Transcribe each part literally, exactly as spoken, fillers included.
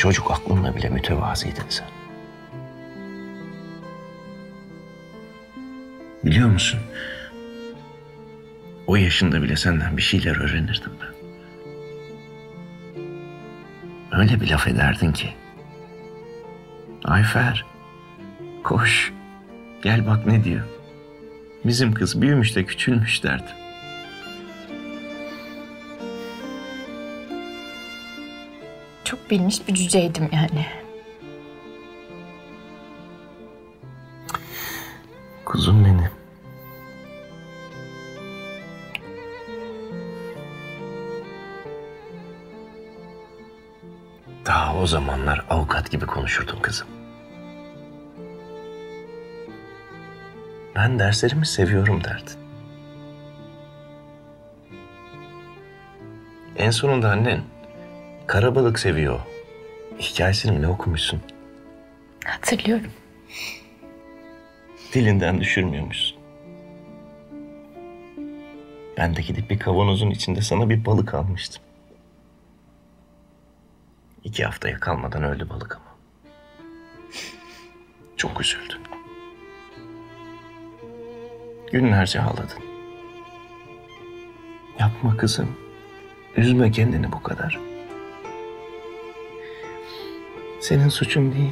çocuk aklınla bile mütevaziydin sen. Biliyor musun? O yaşında bile senden bir şeyler öğrenirdim ben. Öyle bir laf ederdin ki. Ayfer, koş, gel bak ne diyor. Bizim kız büyümüş de küçülmüş derdi. Çok bilmiş bir cüceydim yani. Kuzum benim. Daha o zamanlar avukat gibi konuşurdun kızım. Ben derslerimi seviyorum derdin. En sonunda annen Karabalık seviyor hikayesini ne okumuşsun? Hatırlıyorum. Dilinden düşürmüyormuşsun. Ben de gidip bir kavanozun içinde sana bir balık almıştım. İki haftaya kalmadan öldü balık ama. Çok üzüldün. Günlerce ağladın. Yapma kızım. Üzme kendini bu kadar. Senin suçun değil.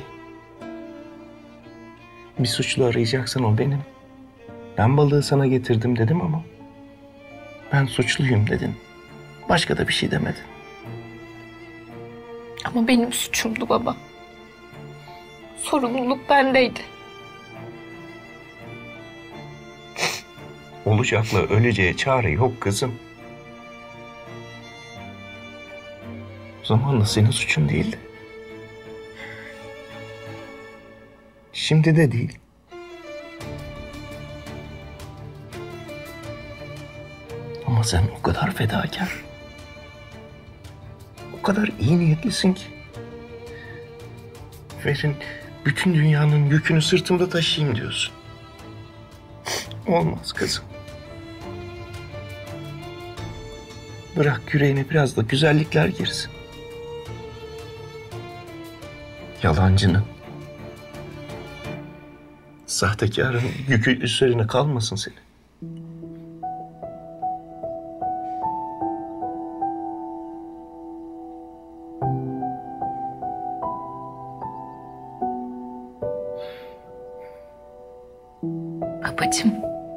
Bir suçlu arayacaksan o benim. Ben balığı sana getirdim dedim ama ben suçluyum dedin. Başka da bir şey demedin. Ama benim suçumdu baba. Sorumluluk bendeydi. Olacakla öleceğe çare yok kızım. Zamanla senin suçun değildi. Şimdi de değil. Ama sen o kadar fedakar, o kadar iyi niyetlisin ki. Verin bütün dünyanın yükünü sırtımda taşıyayım diyorsun. Olmaz kızım. Bırak yüreğine biraz da güzellikler girsin. Yalancının, sahtekarın yükü üzerine kalmasın senin. Babacığım.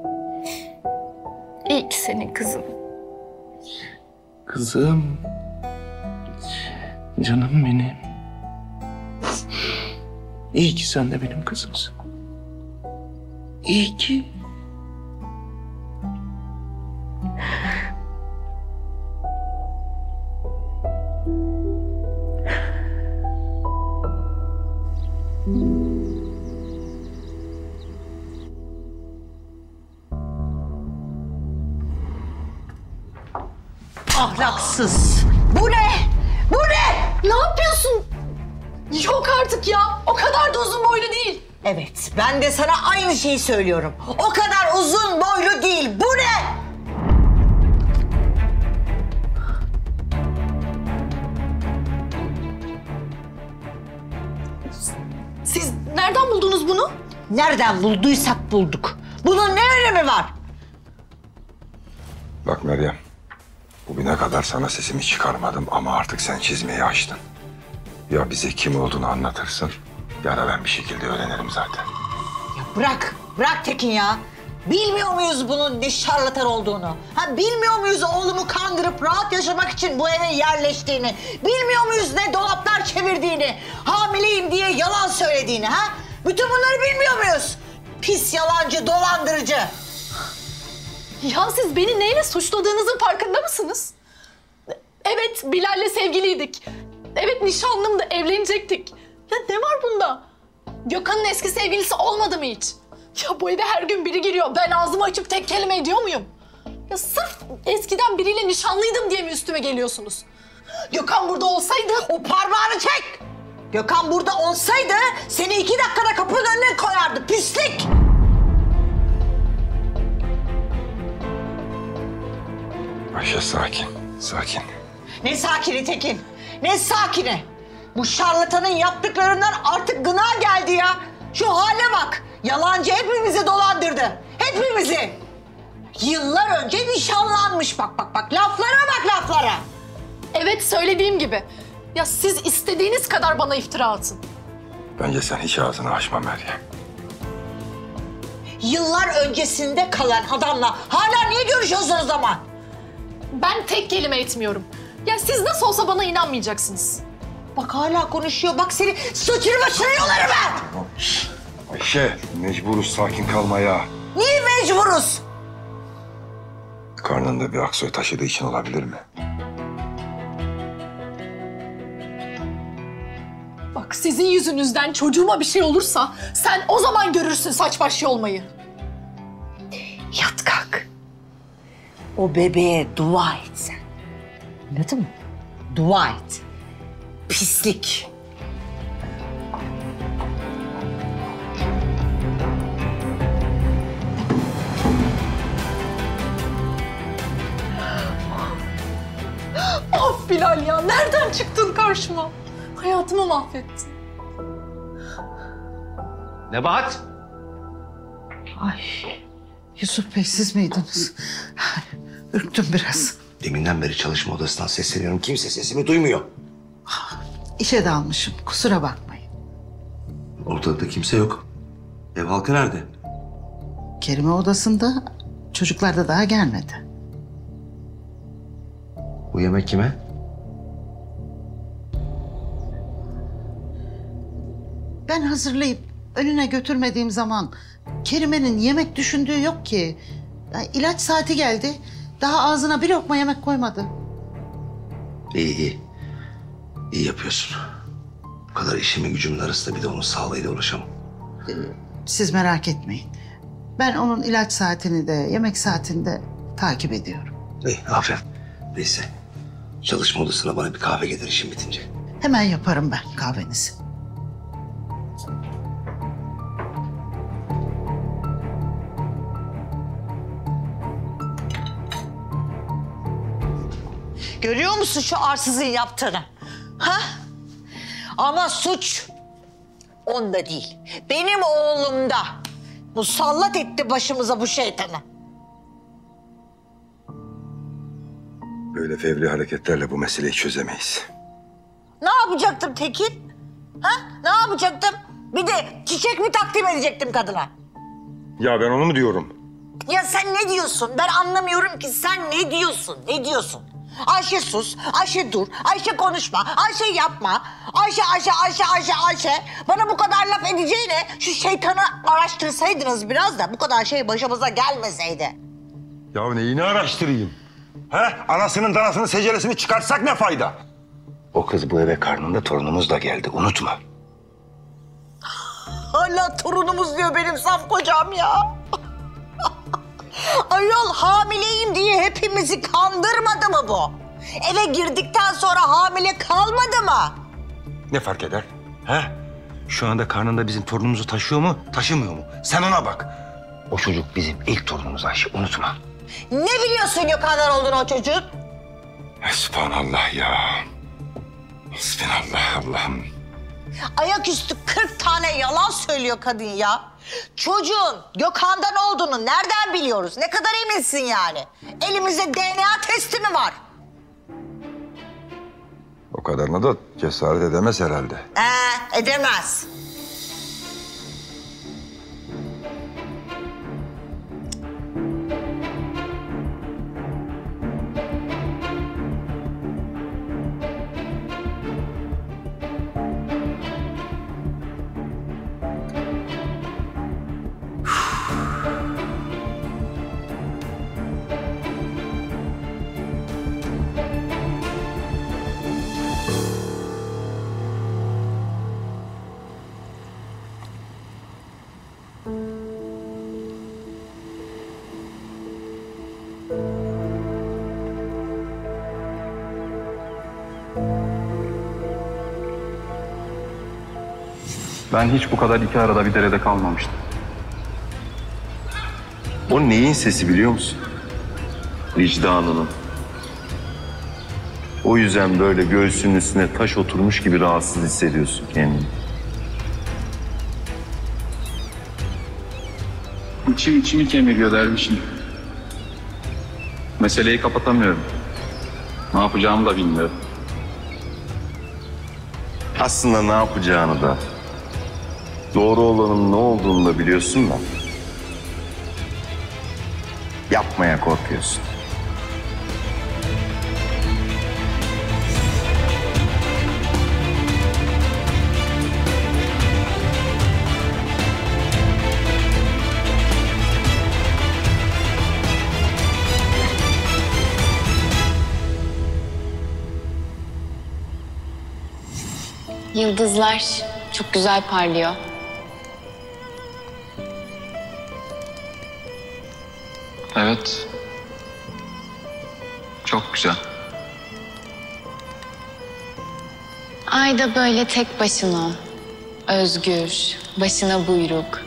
İyi ki senin kızın. Kızım. Canım benim. İyi ki sen de benim kızımsın. İyi ki. Ahlaksız. Bu ne? Bu ne? Ne yapıyorsun? Yok artık ya. O kadar da uzun boylu değil. Evet, ben de sana aynı şeyi söylüyorum. O kadar uzun boylu değil. Bu ne? Siz nereden buldunuz bunu? Nereden bulduysak bulduk. Bunun ne önemi var? Bak Meryem, bugüne kadar sana sesimi çıkarmadım ama artık sen çizmeyi açtın. Ya bize kim olduğunu anlatırsın ya da ben bir şekilde öğrenirim zaten. Ya bırak, bırak Tekin ya. Bilmiyor muyuz bunun ne şarlatan olduğunu? Ha, bilmiyor muyuz oğlumu kandırıp rahat yaşamak için bu eve yerleştiğini? Bilmiyor muyuz ne dolaplar çevirdiğini? Hamileyim diye yalan söylediğini ha? Bütün bunları bilmiyor muyuz? Pis yalancı, dolandırıcı. Ya siz beni neyle suçladığınızın farkında mısınız? Evet, Bilal'le sevgiliydik. Evet, nişanlımdı, evlenecektik. Ya ne var bunda? Gökhan'ın eski sevgilisi olmadı mı hiç? Ya bu eve her gün biri giriyor. Ben ağzımı açıp tek kelime ediyor muyum? Ya sırf eskiden biriyle nişanlıydım diye mi üstüme geliyorsunuz? Gökhan burada olsaydı... O parmağını çek! Gökhan burada olsaydı seni iki dakikada kapının önüne koyardı. Pislik! Ayşe sakin, sakin. Ne sakini Tekin? Ne sakini? Bu şarlatanın yaptıklarından artık gına geldi ya. Şu hale bak. Yalancı hepimizi dolandırdı. Hepimizi. Yıllar önce nişanlanmış bak bak bak. Laflara bak laflara. Evet, söylediğim gibi. Ya siz istediğiniz kadar bana iftira atın. Bence sen hiç ağzını açma Meryem. Yıllar öncesinde kalan adamla hala niye görüşüyorsunuz o zaman? Ben tek kelime etmiyorum. Ya siz nasıl olsa bana inanmayacaksınız. Bak hala konuşuyor. Bak seni saçını başına yolarım ben. Ayşe, mecburuz sakin kalmaya. Niye mecburuz? Karnında bir aksoy taşıdığı için olabilir mi? Bak sizin yüzünüzden çocuğuma bir şey olursa sen o zaman görürsün saç baş yolmayı. Yat kalk. O bebeğe dua et sen. Anladın mı? Dua et. Pislik. Of Bilal ya, nereden çıktın karşıma? Hayatımı mahvettin. Nebahat! Ay, Yusuf Bey siz miydiniz? Ürktüm biraz. Deminden beri çalışma odasından sesleniyorum. Kimse sesimi duymuyor. İşe dalmışım, kusura bakmayın. Ortada kimse yok. Ev halkı nerede? Kerime odasında, çocuklar da daha gelmedi. Bu yemek kime? Ben hazırlayıp önüne götürmediğim zaman Kerime'nin yemek düşündüğü yok ki. Ya, ilaç saati geldi, daha ağzına bir lokma yemek koymadı. İyi iyi. İyi yapıyorsun. Bu kadar işimin gücümün arasında bir de onun sağlığıyla uğraşamam. Siz merak etmeyin. Ben onun ilaç saatini de, yemek saatini de takip ediyorum. İyi, aferin. Neyse. Çalışma odasına bana bir kahve getir işim bitince. Hemen yaparım ben kahvenizi. Görüyor musun şu arsızın yaptığını? Ha? Ama suç onda değil. Benim oğlumda. Musallat etti başımıza bu şeytanı. Böyle fevri hareketlerle bu meseleyi çözemeyiz. Ne yapacaktım Tekin? Ha? Ne yapacaktım? Bir de çiçek mi takdim edecektim kadına? Ya ben onu mu diyorum? Ya sen ne diyorsun? Ben anlamıyorum ki sen ne diyorsun? Ne diyorsun? Ayşe sus, Ayşe dur, Ayşe konuşma, Ayşe yapma. Ayşe, Ayşe, Ayşe, Ayşe, Ayşe. Bana bu kadar laf edeceğine şu şeytanı araştırsaydınız biraz da bu kadar şey başımıza gelmeseydi. Ya neyini araştırayım? He? Anasının danasının seceresini çıkartsak ne fayda? O kız bu eve karnında torunumuz da geldi. Unutma. Hala torunumuz diyor benim saf kocam ya. Ayol hamileyim diye hepimizi kandırmadı mı bu? Eve girdikten sonra hamile kalmadı mı? Ne fark eder? He? Şu anda karnında bizim torunumuzu taşıyor mu, taşımıyor mu? Sen ona bak. O çocuk bizim ilk torunumuz Ayşe. Unutma. Ne biliyorsun Gökhan'dan olduğunu o çocuğun? Sübhanallah ya. Sübhanallah Allah'ım. Ayaküstü kırk tane yalan söylüyor kadın ya. Çocuğun Gökhan'dan olduğunu nereden biliyoruz? Ne kadar eminsin yani? Elimizde D N A testi mi var? O kadarına da cesaret edemez herhalde. Ee, edemez. Ben hiç bu kadar iki arada bir derede kalmamıştım. O neyin sesi biliyor musun? Vicdanının. O yüzden böyle göğsünün üstüne taş oturmuş gibi rahatsız hissediyorsun kendini. İçim içimi kemiriyor dervişim. Meseleyi kapatamıyorum. Ne yapacağımı da bilmiyorum. Aslında ne yapacağını da, doğru olanın ne olduğunu da biliyorsun da yapmaya korkuyorsun. Yıldızlar çok güzel parlıyor. Evet. Çok güzel. Ay da böyle tek başına, özgür, başına buyruk.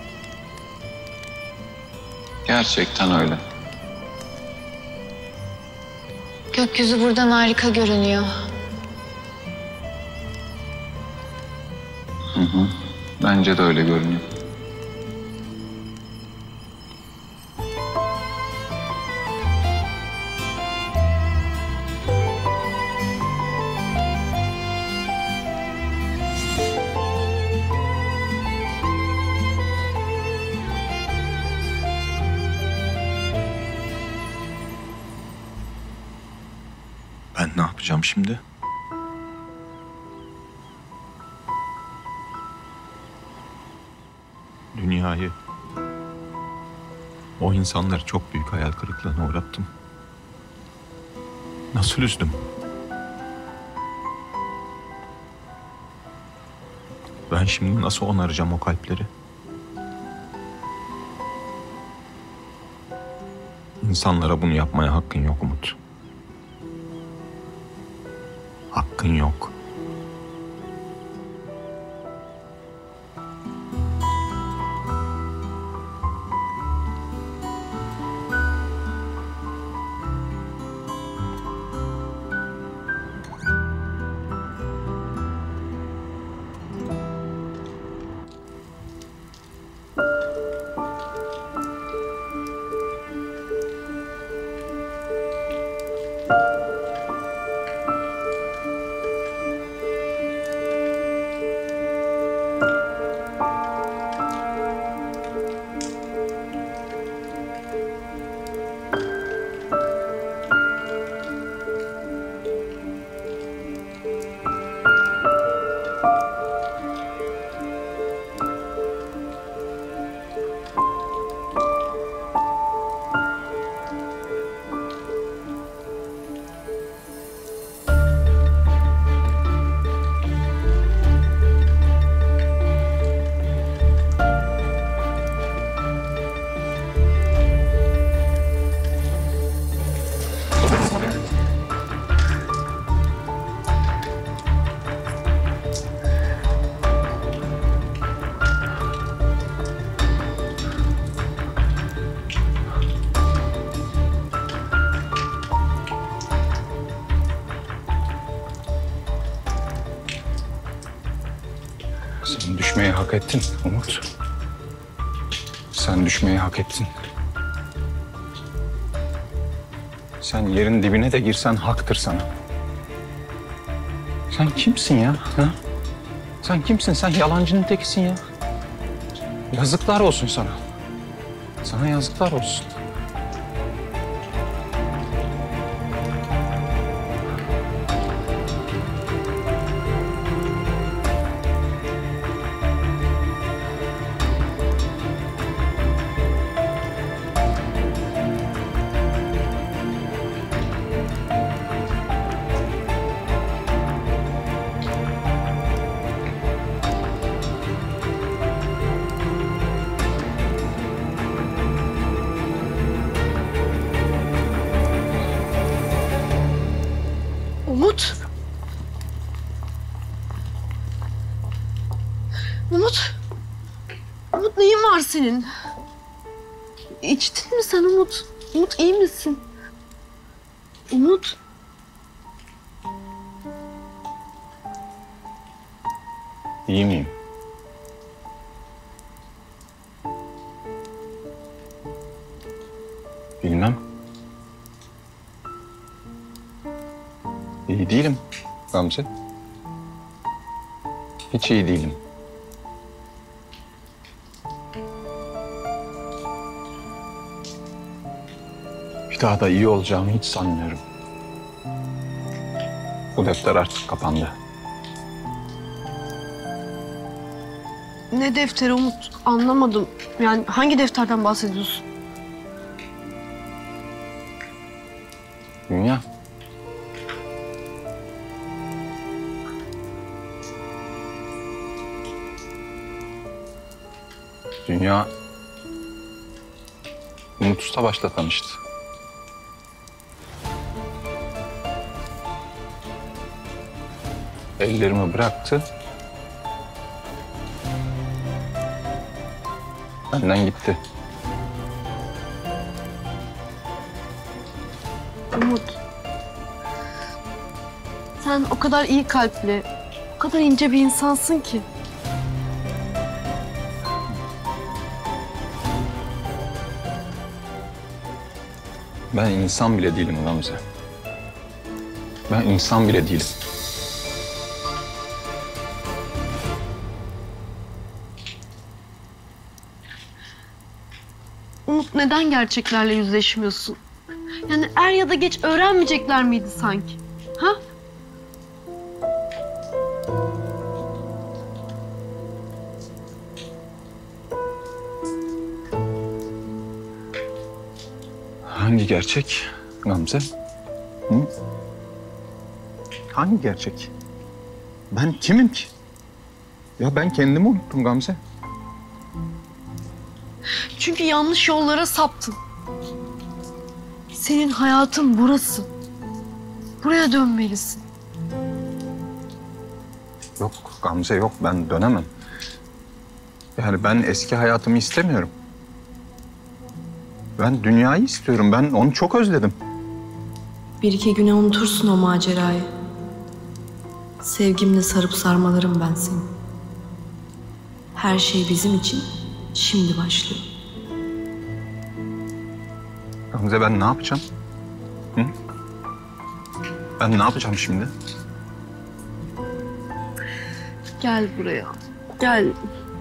Gerçekten öyle. Gökyüzü buradan harika görünüyor. Hı hı. Bence de öyle görünüyor. Ben ne yapacağım şimdi? Dünyayı, o insanları çok büyük hayal kırıklığına uğrattım. Nasıl üzdüm? Ben şimdi nasıl onaracağım o kalpleri? İnsanlara bunu yapmaya hakkın yok Umut. Hakkın yok. Sen düşmeyi hak ettin Umut. Sen düşmeyi hak ettin. Sen yerin dibine de girsen haktır sana. Sen kimsin ya? Ha? Sen kimsin? Sen yalancının tekisin ya. Yazıklar olsun sana. Sana yazıklar olsun. Umut. Umut. Umut neyin var senin? İçtin mi sen Umut? Umut iyi misin? Umut. İyi miyim? Bilmem. İyi değilim Gamze. Hiç iyi değilim. Bir daha da iyi olacağımı hiç sanmıyorum. Bu defter artık kapandı. Ne defteri Umut? Anlamadım. Yani hangi defterden bahsediyorsun? Dünya. Dünya Umut Ustabaş'la tanıştı. Ellerimi bıraktı. Benden gitti. Umut. Sen o kadar iyi kalpli, o kadar ince bir insansın ki. Ben insan bile değilim Gamze. Ben insan bile değilim. Umut, neden gerçeklerle yüzleşmiyorsun? Yani er ya da geç öğrenmeyecekler miydi sanki? Ha? Hangi gerçek Gamze? Hı? Hangi gerçek? Ben kimim ki? Ya ben kendimi unuttum Gamze. Çünkü yanlış yollara saptın. Senin hayatın burası. Buraya dönmelisin. Yok Gamze yok, ben dönemem. Yani ben eski hayatımı istemiyorum. Ben dünyayı istiyorum. Ben onu çok özledim. Bir iki güne unutursun o macerayı. Sevgimle sarıp sarmalarım ben seni. Her şey bizim için şimdi başlıyor. Gamze ben ne yapacağım? Hı? Ben ne yapacağım şimdi? Gel buraya. Gel.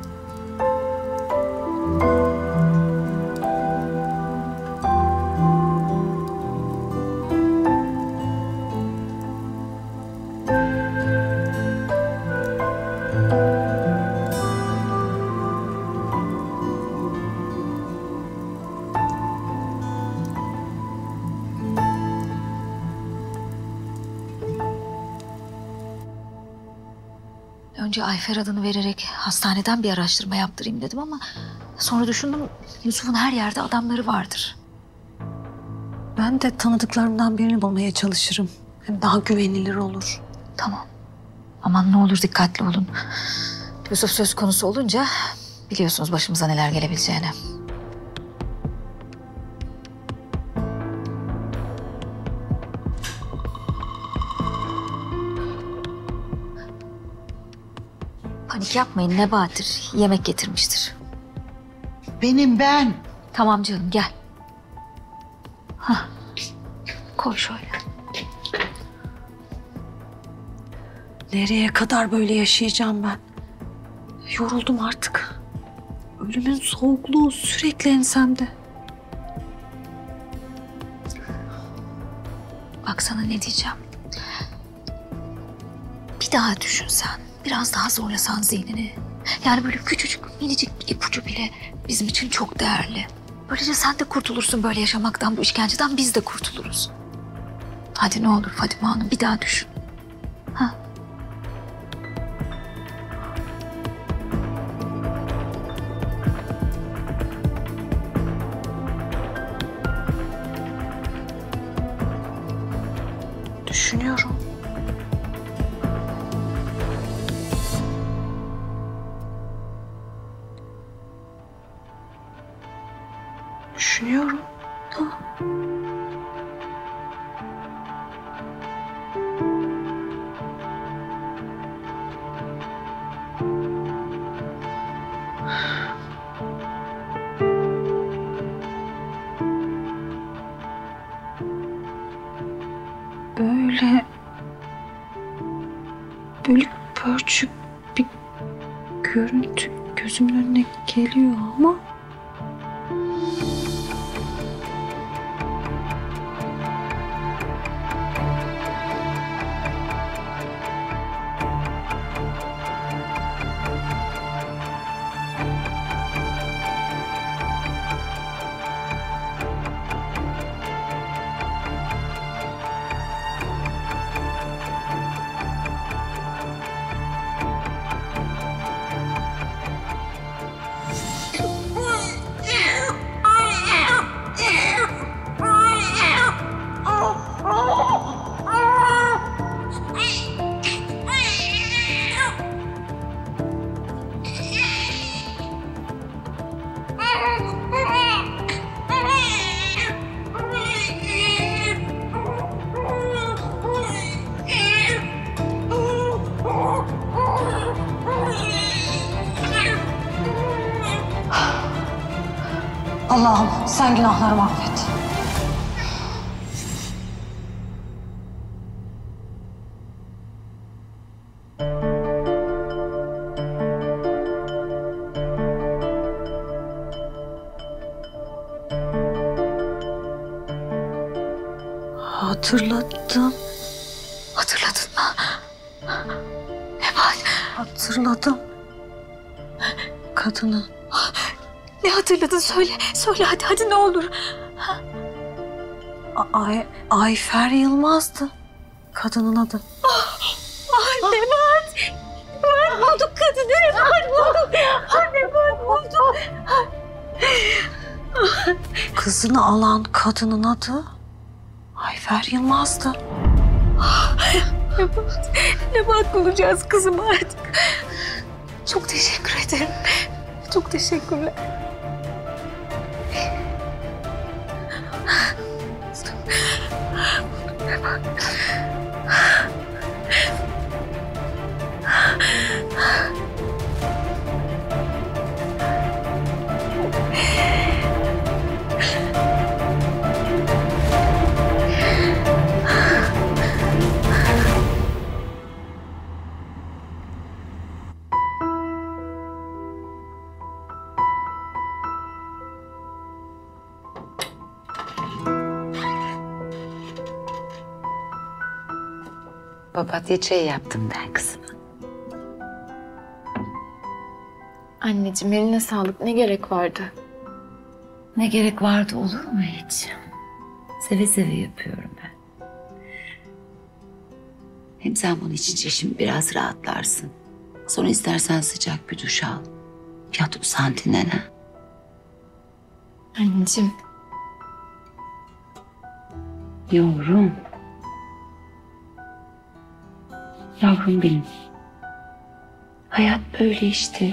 Önce Ayfer adını vererek hastaneden bir araştırma yaptırayım dedim ama sonra düşündüm Yusuf'un her yerde adamları vardır. Ben de tanıdıklarımdan birini bulmaya çalışırım. Hem daha güvenilir olur. Tamam. Aman ne olur dikkatli olun. Yusuf söz konusu olunca biliyorsunuz başımıza neler gelebileceğini. Panik yapmayın, Nebahat'tir. Yemek getirmiştir. Benim ben. Tamam canım, gel. Hah. Koy şöyle. Nereye kadar böyle yaşayacağım ben? Yoruldum artık. Ölümün soğukluğu sürekli ensemde. Bak sana ne diyeceğim. Bir daha düşün sen. Biraz daha zorlasan zihnini. Yani böyle küçücük, minicik bir ipucu bile bizim için çok değerli. Böylece sen de kurtulursun böyle yaşamaktan, bu işkenceden biz de kurtuluruz. Hadi ne olur Fadime Hanım, bir daha düşün. Ha? Düşünüyorum. Düşünüyorum. Ha. görüntü gözümün önüne geliyor ama... Allah'ım sen günahlarımı affet. Hatırladım. Hatırladın mı? Nebahat. Hatırladım. Kadını. Ne hatırladın? Söyle. Söyle hadi hadi ne olur. Ay, Ayfer Yılmaz'dı. Kadının adı. Ay Nebahat. Nebahat bulduk kadını. Nebahat bulduk. Nebahat bulduk. Kızını alan kadının adı Ayfer Yılmaz'dı. Nebahat, Nebahat bulacağız kızımı artık. Çok teşekkür ederim. Çok teşekkürler. Nebahat. Papatya çayı yaptım ben kızıma. Anneciğim eline sağlık. Ne gerek vardı? Ne gerek vardı olur mu hiç? Seve seve yapıyorum ben. Hem sen bunun içince şimdi biraz rahatlarsın. Sonra istersen sıcak bir duş al. Yat usan dinlen ha. Anneciğim. Yavrum. Yavrum benim. Hayat böyle işte.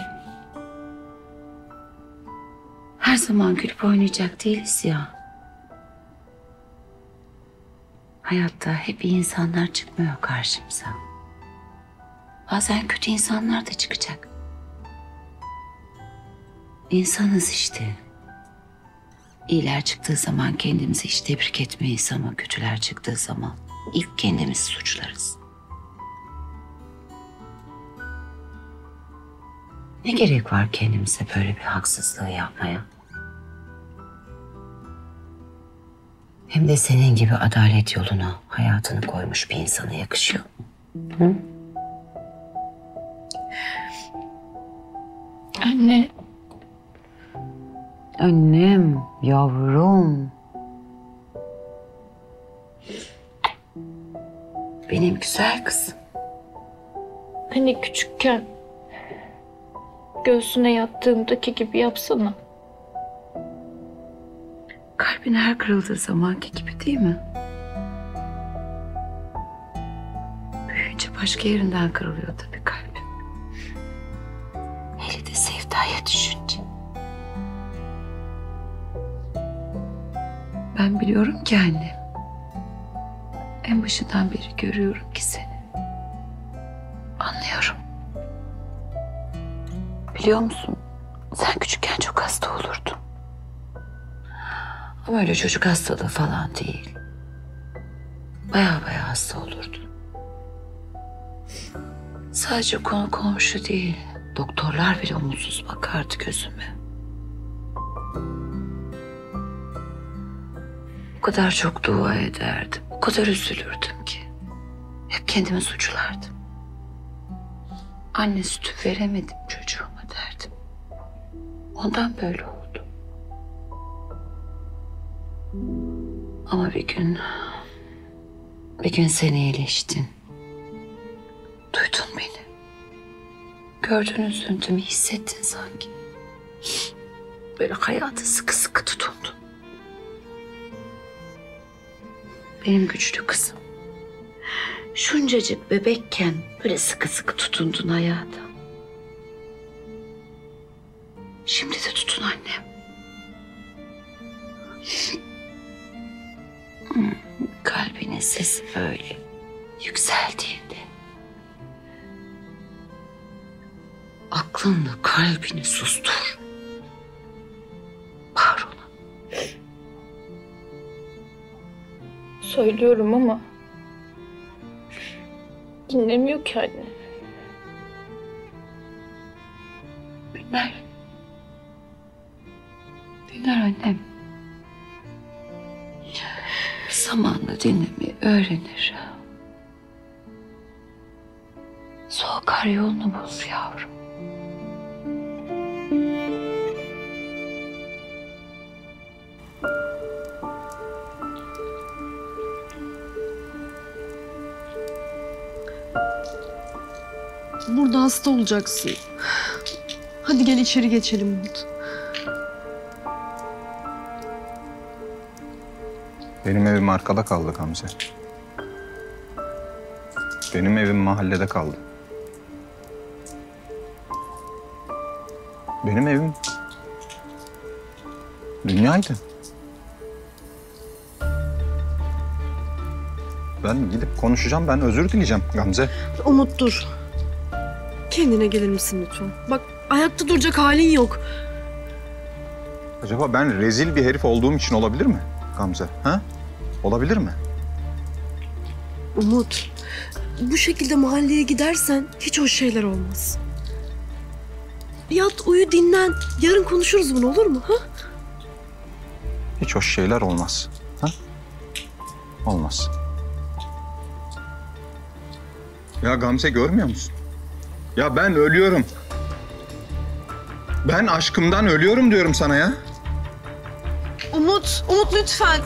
Her zaman gülüp oynayacak değiliz ya. Hayatta hep iyi insanlar çıkmıyor karşımıza. Bazen kötü insanlar da çıkacak. İnsanız işte. İyiler çıktığı zaman kendimizi hiç tebrik etmeyiz ama kötüler çıktığı zaman ilk kendimizi suçlarız. Ne gerek var kendimize böyle bir haksızlığı yapmaya? Hem de senin gibi adalet yoluna hayatını koymuş bir insana yakışıyor mu? Hı? Anne. Annem, yavrum. Benim güzel kızım. Hani küçükken göğsüne yattığımdaki gibi yapsana. Kalbin her kırıldığı zamanki gibi değil mi? Büyüyünce başka yerinden kırılıyor tabii kalbim. Hele de sevdaya düşünce. Ben biliyorum ki anne. En başından beri görüyorum ki seni. Anlıyorum. Biliyor musun? Sen küçükken çok hasta olurdun. Ama öyle çocuk hastalığı falan değil. Baya baya hasta olurdun. Sadece konu komşu değil. Doktorlar bile umutsuz bakardı gözüme. O kadar çok dua ederdim, o kadar üzülürdüm ki. Hep kendimi suçlardım. Anne sütü veremedim çocuğuma derdim. Ondan böyle oldu. Ama bir gün, bir gün sen iyileştin. Duydun beni. Gördün üzüntümü, hissettin sanki. Böyle hayata sıkı sıkı tutundun. Benim güçlü kızım. Şuncacık bebekken böyle sıkı sıkı tutundun hayata. Şimdi de tutun annem. Hmm, kalbinin sesi böyle yükseldiğinde aklınla kalbini sustur. Bağır ona. Söylüyorum ama dinlemiyor ki anne. Dinler. Dinler annem. Zamanla dinlemeyi öğrenir. Su akar yolunu bulur yavrum. Burada hasta olacaksın. Hadi gel içeri geçelim Umut. Benim evim arkada kaldı Gamze. Benim evim mahallede kaldı. Benim evim dünyaydı. Ben gidip konuşacağım, ben özür dileyeceğim Gamze. Umut dur. Kendine gelir misin lütfen? Bak ayakta duracak halin yok. Acaba ben rezil bir herif olduğum için olabilir mi Gamze? Ha? Olabilir mi? Umut, bu şekilde mahalleye gidersen hiç hoş şeyler olmaz. Yat, uyu, dinlen. Yarın konuşuruz bunu, olur mu? Ha? Hiç hoş şeyler olmaz. Ha? Olmaz. Ya Gamze görmüyor musun? Ya ben ölüyorum. Ben aşkımdan ölüyorum diyorum sana ya. Umut, Umut lütfen.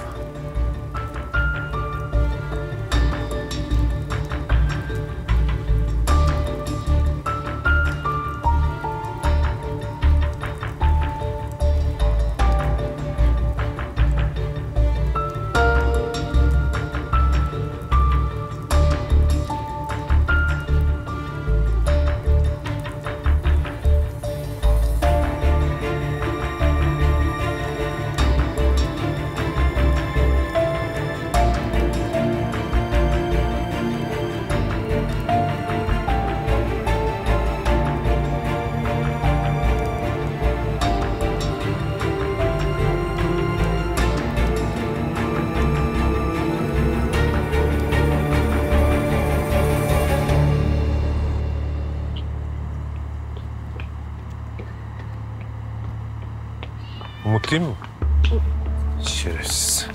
Umut değil mi? Şerefsiz.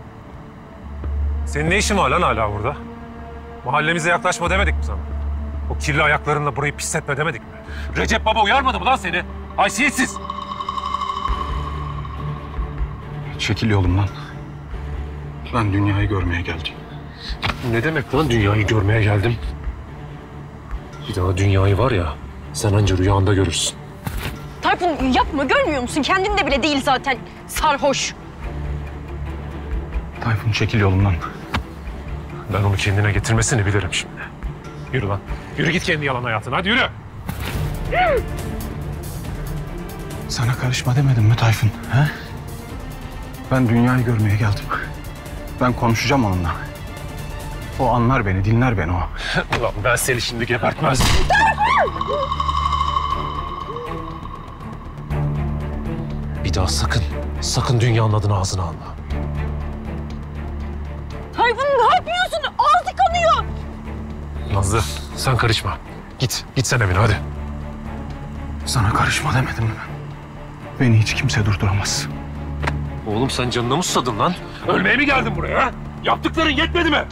Senin ne işin var lan hala burada? Mahallemize yaklaşma demedik mi sana? O kirli ayaklarınla burayı pisletme demedik mi? Recep Baba uyarmadı mı lan seni? Haysiyetsiz! Çekil yolumdan. Ben dünyayı görmeye geldim. Ne demek lan dünyayı görmeye geldim? Bir daha dünyayı var ya, sen anca rüyanda görürsün. Tayfun yapma, görmüyor musun? Kendinde bile değil zaten. Sarhoş. Tayfun çekil yolumdan. Ben onu kendine getirmesini bilirim şimdi. Yürü lan. Yürü git kendi yalan hayatına. Hadi yürü. Sana karışma demedim mi Tayfun? He? Ben dünyayı görmeye geldim. Ben konuşacağım onunla. O anlar beni, dinler beni o. Ulan ben seni şimdi gebertmezdim. Bir daha sakın, sakın dünyanın adını ağzına alma. Tayfun ne yapıyorsun? Ağzı kanıyor. Nazlı sen karışma. Git, git sen evine hadi. Sana karışma demedim mi ben? Beni hiç kimse durduramaz. Oğlum sen canına mı susadın lan? Ölmeye mi geldin buraya ha? Yaptıkların yetmedi mi?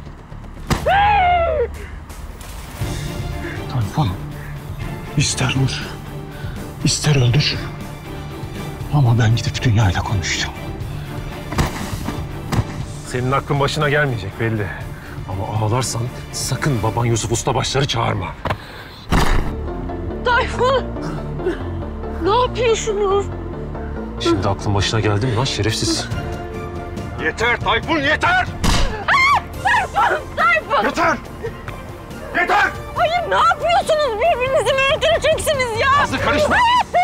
Tayfun, ister vur, ister öldür. Ama ben gidip dünyayla konuşacağım. Senin aklın başına gelmeyecek belli. Ama ağlarsan sakın baban Yusuf Ustabaşları çağırma. Tayfun! Ne yapıyorsunuz? Şimdi aklın başına geldi mi lan şerefsiz? Yeter Tayfun yeter! Tayfun! Tayfun! Yeter! Yeter! Hayır ne yapıyorsunuz? Birbirinizi mi öldüreceksiniz ya? Nazlı karışma!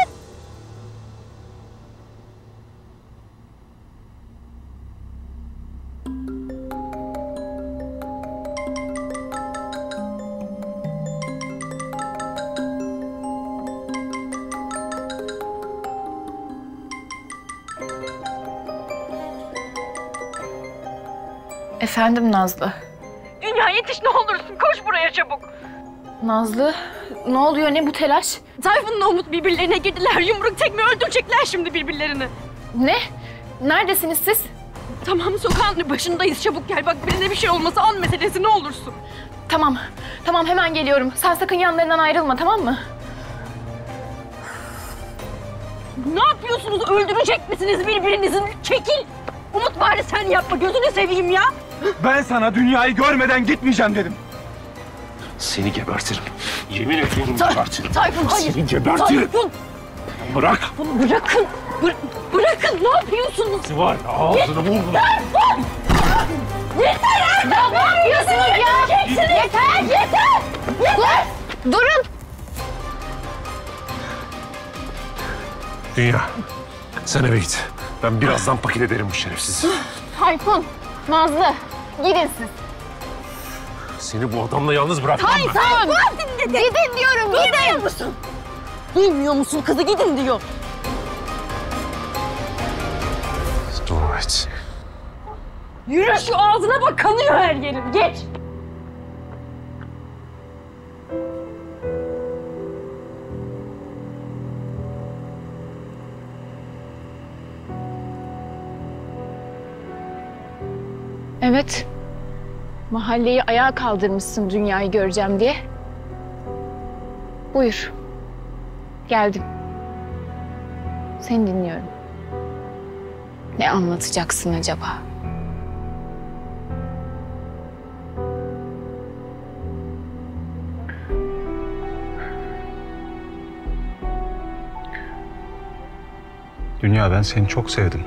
Efendim Nazlı. Dünya yetiş ne olursun koş buraya çabuk. Nazlı, ne oluyor, ne bu telaş? Tayfun'la Umut birbirlerine girdiler. Yumruk tekme öldürecekler şimdi birbirlerini. Ne? Neredesiniz siz? Tamam sokağın başındayız çabuk gel bak birine bir şey olmasa an meselesi ne olursun. Tamam, tamam hemen geliyorum. Sen sakın yanlarından ayrılma, tamam mı? Ne yapıyorsunuz? Öldürecek misiniz birbirinizi? Çekil! Umut bari sen yapma gözünü seveyim ya. Ben sana dünyayı görmeden gitmeyeceğim dedim. Seni gebertirim. Yemin ediyorum gebertirim. Tayfun hayır. Seni gebertirim. Tayfun. Bırak. Bunu bırakın. Bır bırakın ne yapıyorsunuz? Var ağzını vur. Tayfun! Yeter artık! Ne yapıyorsunuz ya? Yeter! Yeter! Yeter! Yeter! Durun! Dünya, sen eve git. Ben birazdan paket ederim bu şerefsizi. Tayfun, Nazlı, gidin siz. Seni bu adamla yalnız bırakmam ben. Tayfun! Gidin diyorum. Duymuyor musun? Duymuyor musun? Kızı gidin diyor. Dua et. Yürü şu ağzına bak kanıyor her yerin. Geç. Evet, mahalleyi ayağa kaldırmışsın dünyayı göreceğim diye. Buyur, geldim. Seni dinliyorum. Ne anlatacaksın acaba? Dünya, ben seni çok sevdim.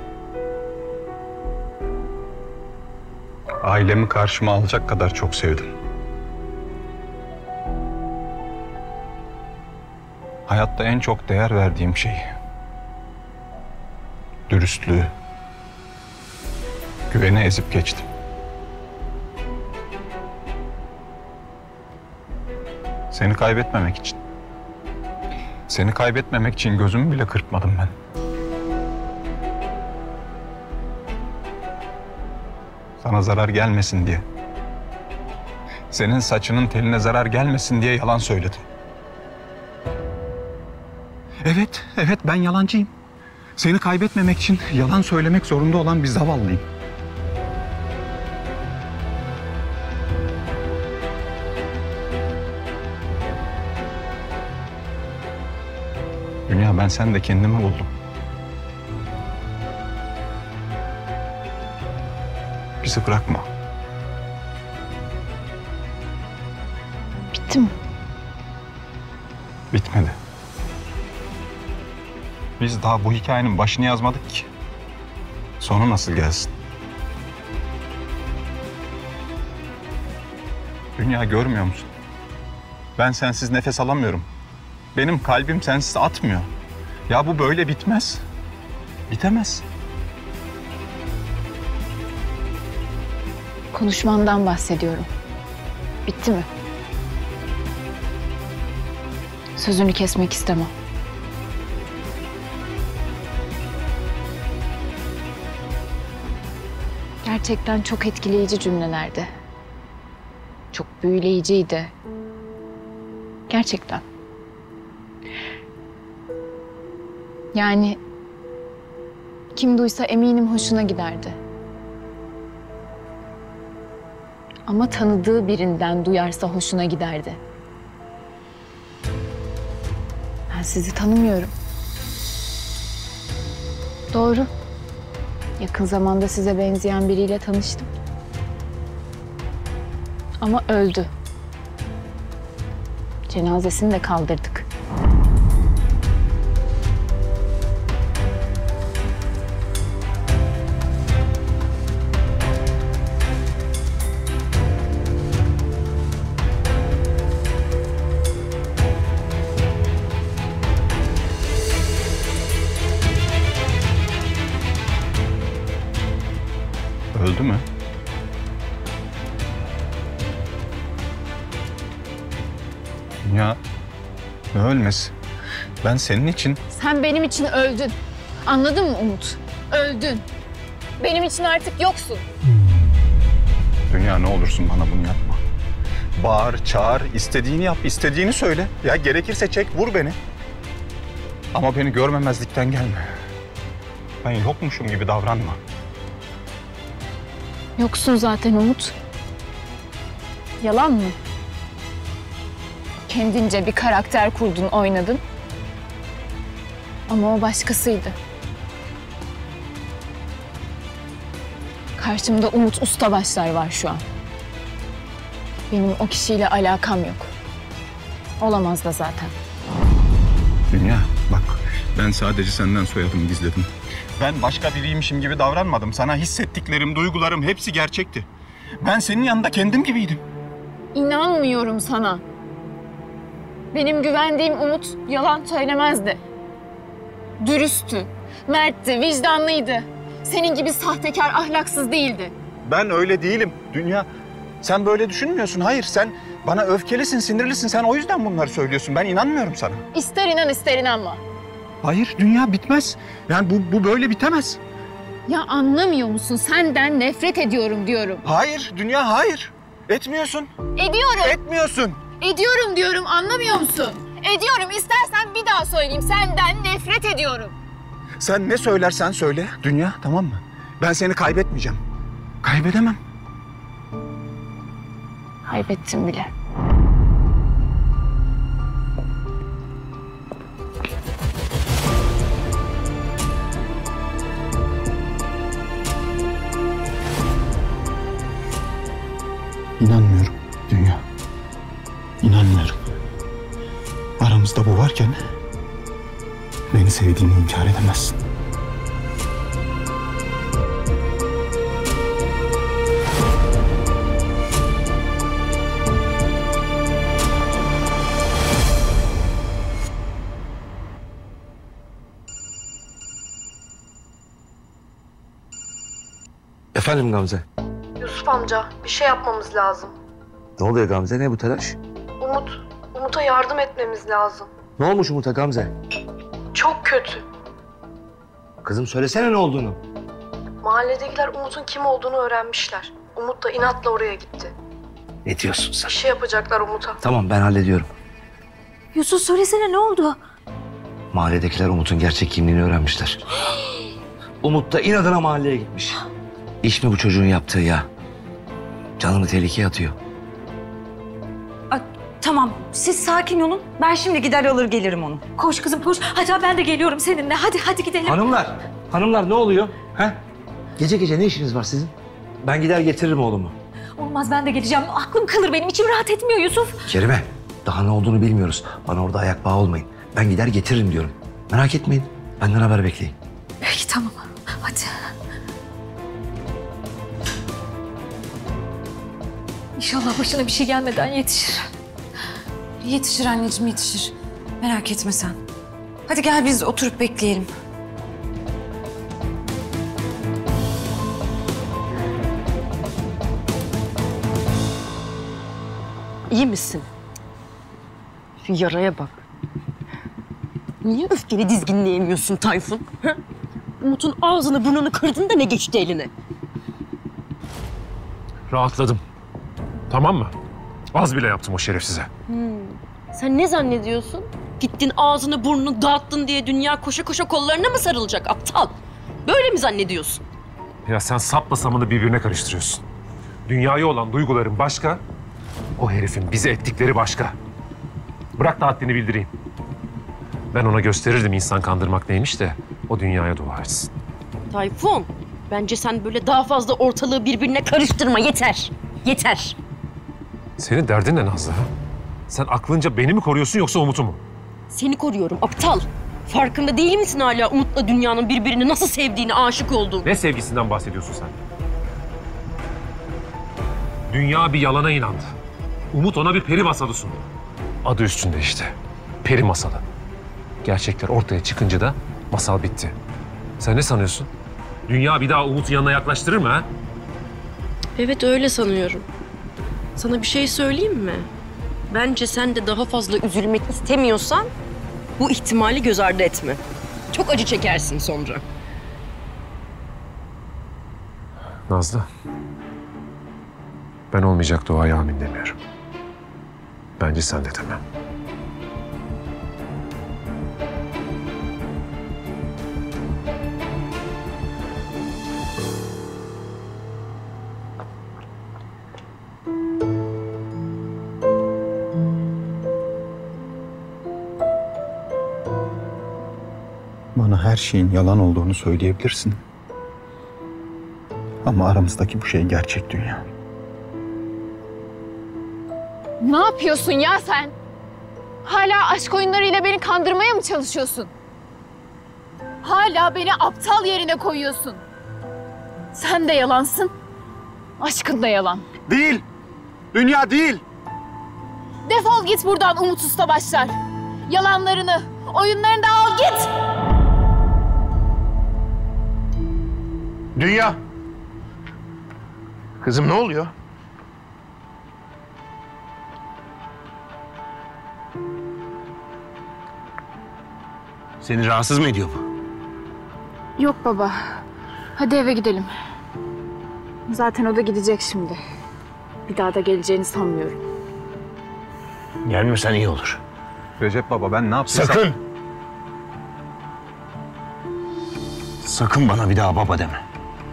Ailemi karşıma alacak kadar çok sevdim. Hayatta en çok değer verdiğim şey dürüstlüğü, güveni ezip geçtim. Seni kaybetmemek için. Seni kaybetmemek için gözümü bile kırpmadım ben. Sana zarar gelmesin diye. Senin saçının teline zarar gelmesin diye yalan söyledim. Evet, evet ben yalancıyım. Seni kaybetmemek için yalan söylemek zorunda olan bir zavallıyım. Dünya, ben sende kendimi buldum. Bizi bırakma. Bitti mi? Bitmedi. Biz daha bu hikayenin başını yazmadık ki. Sonu nasıl gelsin? Dünya, görmüyor musun? Ben sensiz nefes alamıyorum. Benim kalbim sensiz atmıyor. Ya bu böyle bitmez. Bitemez. Konuşmandan bahsediyorum. Bitti mi? Sözünü kesmek istemem. Gerçekten çok etkileyici cümlelerdi. Çok büyüleyiciydi. Gerçekten. Yani kim duysa eminim hoşuna giderdi. Ama tanıdığı birinden duyarsa hoşuna giderdi. Ben sizi tanımıyorum. Doğru. Yakın zamanda size benzeyen biriyle tanıştım. Ama öldü. Cenazesini de kaldırdık. Öldü mü? Ya ne ölmesi? Ben senin için... Sen benim için öldün. Anladın mı Umut? Öldün. Benim için artık yoksun. Dünya ne olursun bana bunu yapma. Bağır, çağır, istediğini yap, istediğini söyle. Ya gerekirse çek, vur beni. Ama beni görmemezlikten gelme. Ben yokmuşum gibi davranma. Yoksun zaten Umut. Yalan mı? Kendince bir karakter kurdun, oynadın. Ama o başkasıydı. Karşımda Umut Ustabaşlar var şu an. Benim o kişiyle alakam yok. Olamaz da zaten. Dünya, bak ben sadece senden soyadımı gizledim. Ben başka biriymişim gibi davranmadım. Sana hissettiklerim, duygularım hepsi gerçekti. Ben senin yanında kendim gibiydim. İnanmıyorum sana. Benim güvendiğim Umut yalan söylemezdi. Dürüsttü, mertti, vicdanlıydı. Senin gibi sahtekar, ahlaksız değildi. Ben öyle değilim Dünya. Sen böyle düşünmüyorsun. Hayır, sen bana öfkelisin, sinirlisin. Sen o yüzden bunları söylüyorsun. Ben inanmıyorum sana. İster inan, ister inanma. Hayır, Dünya bitmez. Yani bu, bu böyle bitemez. Ya anlamıyor musun? Senden nefret ediyorum diyorum. Hayır, Dünya hayır. Etmiyorsun. Ediyorum. Etmiyorsun. Ediyorum diyorum, anlamıyor musun? Ediyorum. İstersen bir daha söyleyeyim. Senden nefret ediyorum. Sen ne söylersen söyle Dünya, tamam mı? Ben seni kaybetmeyeceğim. Kaybedemem. Kaybettim bile. İnanmıyorum Dünya. İnanmıyorum. Aramızda bu varken beni sevdiğini inkar edemezsin. Efendim Gamze. Yusuf amca, bir şey yapmamız lazım. Ne oluyor Gamze? Ne bu telaş? Umut, Umut'a yardım etmemiz lazım. Ne olmuş Umut'a Gamze? Çok kötü. Kızım söylesene ne olduğunu. Mahalledekiler Umut'un kim olduğunu öğrenmişler. Umut da inatla oraya gitti. Ne diyorsun sen? Bir şey yapacaklar Umut'a. Tamam ben hallediyorum. Yusuf söylesene ne oldu? Mahalledekiler Umut'un gerçek kimliğini öğrenmişler. Umut da inadına mahalleye gitmiş. İş mi bu çocuğun yaptığı ya? Canını tehlikeye atıyor. Ay, tamam siz sakin olun. Ben şimdi gider alır gelirim onu. Koş kızım koş. Hatta ben de geliyorum seninle. Hadi hadi gidelim. Hanımlar, hanımlar ne oluyor? He? Gece gece ne işiniz var sizin? Ben gider getiririm oğlumu. Olmaz ben de geleceğim. Aklım kalır benim. İçim rahat etmiyor Yusuf. Kerime, daha ne olduğunu bilmiyoruz. Bana orada ayak bağı olmayın. Ben gider getiririm diyorum. Merak etmeyin. Benden haber bekleyin. Peki tamam. Hadi. İnşallah başına bir şey gelmeden yetişir. Yetişir anneciğim yetişir. Merak etme sen. Hadi gel biz oturup bekleyelim. İyi misin? Şu yaraya bak. Niye öfkeni dizginleyemiyorsun Tayfun? Ha? Umut'un ağzını burnunu kırdın da ne geçti eline? Rahatladım. Tamam mı? Az bile yaptım o şerefsize. Hmm. Sen ne zannediyorsun? Gittin ağzını burnunu dağıttın diye dünya koşa koşa kollarına mı sarılacak aptal? Böyle mi zannediyorsun? Ya sen sapla samanı birbirine karıştırıyorsun. Dünyaya olan duyguların başka, o herifin bize ettikleri başka. Bırak da haddini bildireyim. Ben ona gösterirdim insan kandırmak neymiş de o dünyaya dua etsin. Tayfun, bence sen böyle daha fazla ortalığı birbirine karıştırma. Yeter, yeter. Senin derdin ne Nazlı? Ha? Sen aklınca beni mi koruyorsun yoksa Umut'u mu? Seni koruyorum aptal. Farkında değil misin hala Umut'la dünyanın birbirini nasıl sevdiğini, aşık olduğunu? Ne sevgisinden bahsediyorsun sen? Dünya bir yalana inandı. Umut ona bir peri masalı sundu. Adı üstünde işte. Peri masalı. Gerçekler ortaya çıkınca da masal bitti. Sen ne sanıyorsun? Dünya bir daha Umut'un yanına yaklaştırır mı ha? Evet öyle sanıyorum. Sana bir şey söyleyeyim mi? Bence sen de daha fazla üzülmek istemiyorsan bu ihtimali göz ardı etme. Çok acı çekersin sonra. Nazlı. Ben olmayacak duaya amin demiyorum. Bence sen de deme. Bana her şeyin yalan olduğunu söyleyebilirsin. Ama aramızdaki bu şey gerçek dünya. Ne yapıyorsun ya sen? Hala aşk oyunlarıyla beni kandırmaya mı çalışıyorsun? Hala beni aptal yerine koyuyorsun. Sen de yalansın, aşkın da yalan. Değil! Dünya değil! Defol git buradan Umut Usta başlar. Yalanlarını, oyunlarını da al git. Dünya. Kızım ne oluyor? Seni rahatsız mı ediyor bu? Yok baba. Hadi eve gidelim. Zaten o da gidecek şimdi. Bir daha da geleceğini sanmıyorum. Gelmesen iyi olur. Recep baba ben ne yapsam... Sakın! Sakın bana bir daha baba deme.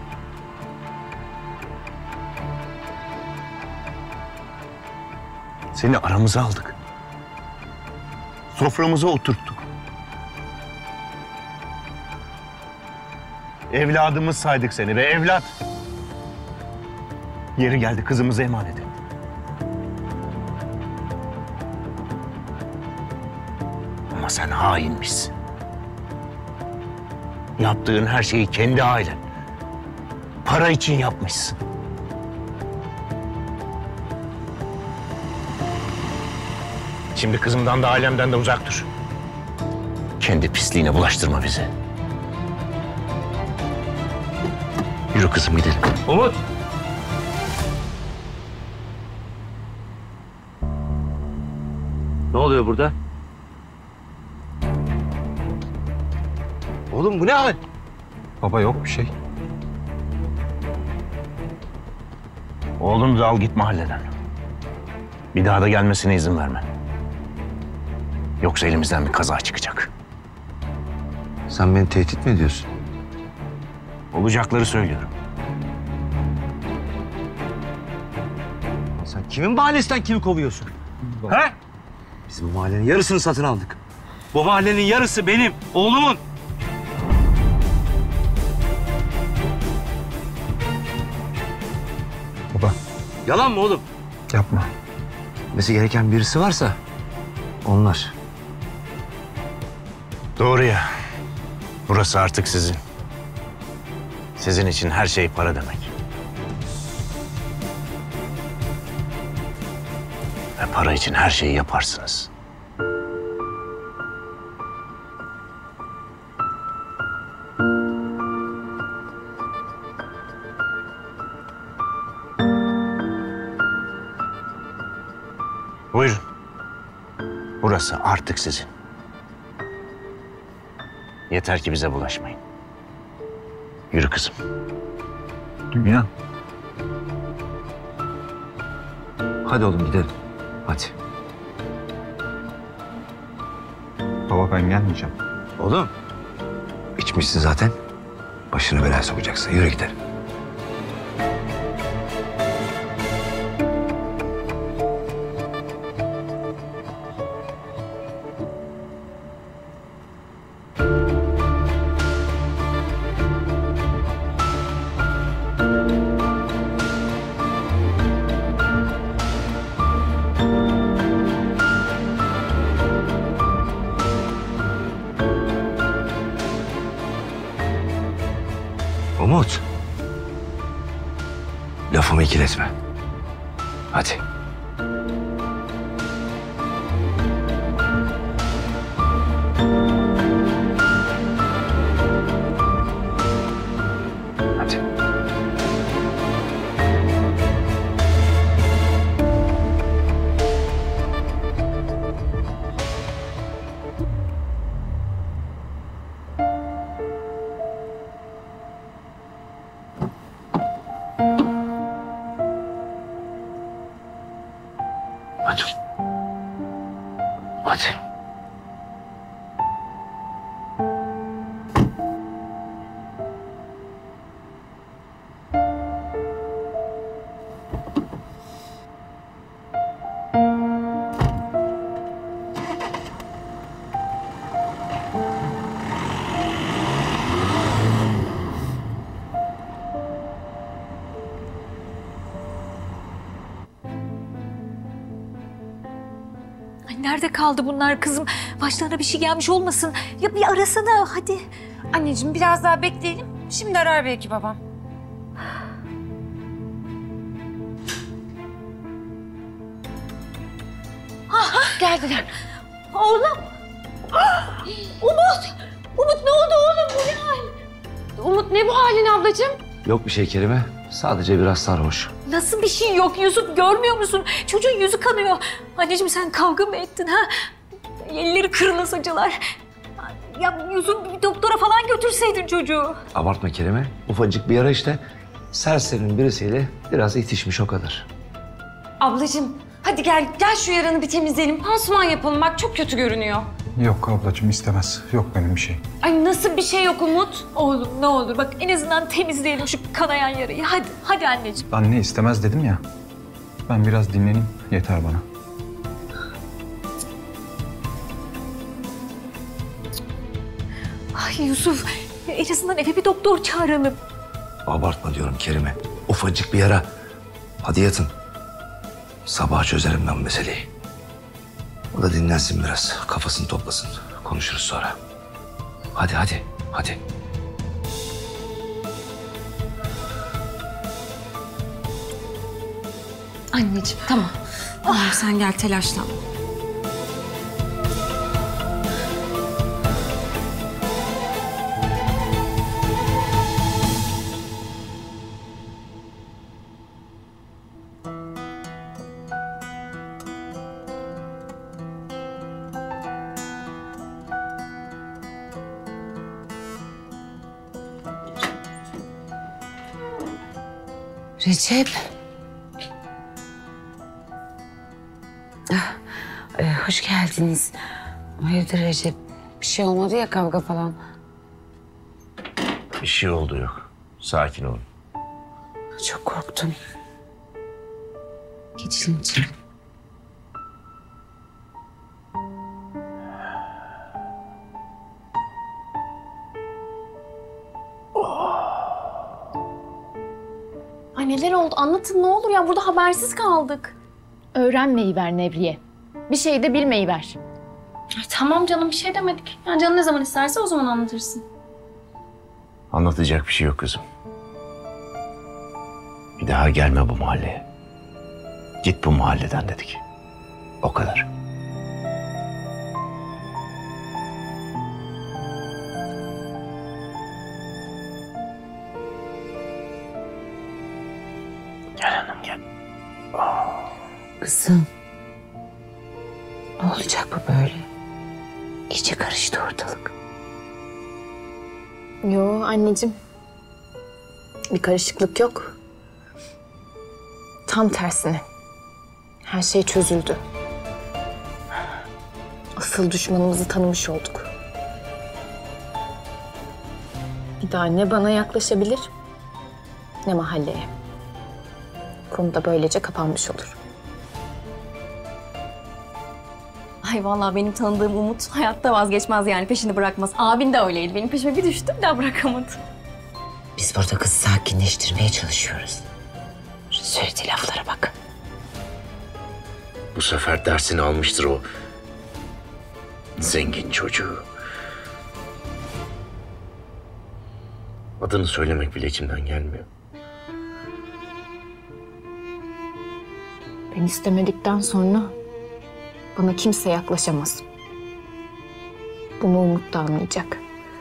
Seni aramıza aldık. Soframıza oturttuk. Evladımız saydık seni ve evlat. Yeri geldi kızımıza emanet ettik. Ama sen hainmişsin. Yaptığın her şeyi kendi ailen, para için yapmışsın. Şimdi kızımdan da ailemden de uzak dur. Kendi pisliğine bulaştırma bizi. Yürü kızım gidelim. Umut! Ne oluyor burada? Oğlum bu ne hal? Baba yok bir şey. Oğlunu da al git mahalleden. Bir daha da gelmesine izin verme. Yoksa elimizden bir kaza çıkacak. Sen beni tehdit mi ediyorsun? Olacakları söylüyorum. Sen kimin mahallesinden kimi kovuyorsun? He? Biz bu mahallenin yarısını satın aldık. Bu mahallenin yarısı benim, oğlumun. Baba. Yalan mı oğlum? Yapma. Bilmesi gereken birisi varsa onlar. Doğru ya. Burası artık sizin. Sizin için her şey para demek. Ve para için her şeyi yaparsınız. Buyurun. Burası artık sizin. Yeter ki bize bulaşmayın. Yürü kızım. Dünya. Hadi oğlum gidelim. Hadi. Baba ben gelmeyeceğim. Oğlum, içmişsin zaten. Başını belaya sokacaksın. Yürü gidelim. Umut. Lafımı ikiletme. Hadi. Hadi. Hadi. Hadi. Ay nerede kaldı bunlar kızım? Başlarına bir şey gelmiş olmasın. Ya bir arasana hadi. Anneciğim biraz daha bekleyelim. Şimdi arar belki babam. Ah, geldiler. Oğlum. Ah, Umut. Umut ne oldu oğlum? Bu ne hal? Umut ne bu halin ablacığım? Yok bir şey Kerime. Sadece biraz sarhoş. Nasıl bir şey yok Yusuf, görmüyor musun? Çocuğun yüzü kanıyor. Anneciğim sen kavga mı ettin ha? Elleri kırılasıcalar. Ya Yusuf bir doktora falan götürseydin çocuğu. Abartma Kerime. Ufacık bir yara işte. Serserinin birisiyle biraz itişmiş o kadar. Ablacığım hadi gel gel şu yaranı bir temizleyelim. Pansuman yapalım bak çok kötü görünüyor. Yok ablacığım istemez. Yok benim bir şey. Ay nasıl bir şey yok Umut? Oğlum ne olur bak en azından temizleyelim şu kanayan yarayı. Hadi, hadi anneciğim. Anne istemez dedim ya. Ben biraz dinleneyim. Yeter bana. Ay Yusuf en azından eve bir doktor çağıralım. Abartma diyorum Kerime. Ufacık bir yara. Hadi yatın. Sabah çözerim ben meseleyi. O da dinlensin biraz. Kafasını toplasın. Konuşuruz sonra. Hadi hadi. Hadi. Anneciğim tamam. Tamam sen gel telaşlanma. Recep. Ah, e, hoş geldiniz. Hayırdır Recep? Bir şey olmadı ya, kavga falan. Bir şey oldu yok. Sakin olun. Çok korktum. Geçin içeri. Ay neler oldu? Anlatın ne olur ya. Burada habersiz kaldık. Öğrenmeyi ver Nevriye. Bir şey de bilmeyi ver. Ay, tamam canım bir şey demedik. Yani canın ne zaman isterse o zaman anlatırsın. Anlatacak bir şey yok kızım. Bir daha gelme bu mahalleye. Git bu mahalleden dedik. O kadar. Gel hanım gel. Kızım. Ne olacak bu böyle? İyice karıştı ortalık. Yo anneciğim. Bir karışıklık yok. Tam tersine. Her şey çözüldü. Asıl düşmanımızı tanımış olduk. Bir daha ne bana yaklaşabilir ne mahalleye. Konu da böylece kapanmış olur. Ay vallahi benim tanıdığım Umut hayatta vazgeçmez yani peşini bırakmaz. Abin de öyleydi. Benim peşime bir düştü bir daha bırakamadı. Biz burada kızı sakinleştirmeye çalışıyoruz. Şu söylediği laflara bak. Bu sefer dersini almıştır o zengin çocuğu. Adını söylemek bile içimden gelmiyor. Ben istemedikten sonra bana kimse yaklaşamaz. Bunu Umut da anlayacak.